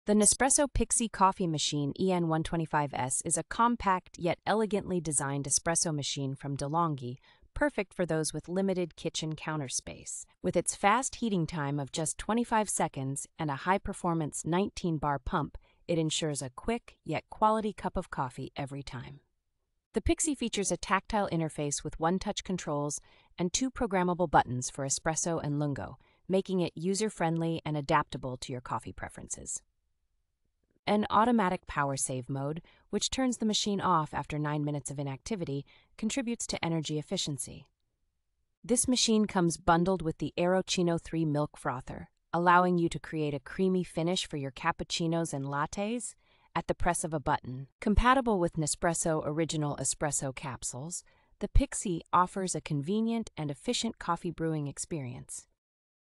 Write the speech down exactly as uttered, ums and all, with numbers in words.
The Nespresso Pixie coffee machine E N one twenty-five S is a compact yet elegantly designed espresso machine from DeLonghi, perfect for those with limited kitchen counter space. With its fast heating time of just twenty-five seconds and a high-performance nineteen bar pump, it ensures a quick yet quality cup of coffee every time. The Pixie features a tactile interface with one-touch controls and two programmable buttons for Espresso and Lungo, making it user-friendly and adaptable to your coffee preferences. An automatic power save mode, which turns the machine off after nine minutes of inactivity, contributes to energy efficiency. This machine comes bundled with the Aeroccino three milk frother, allowing you to create a creamy finish for your cappuccinos and lattes at the press of a button. Compatible with Nespresso Original Espresso capsules, the Pixie offers a convenient and efficient coffee brewing experience.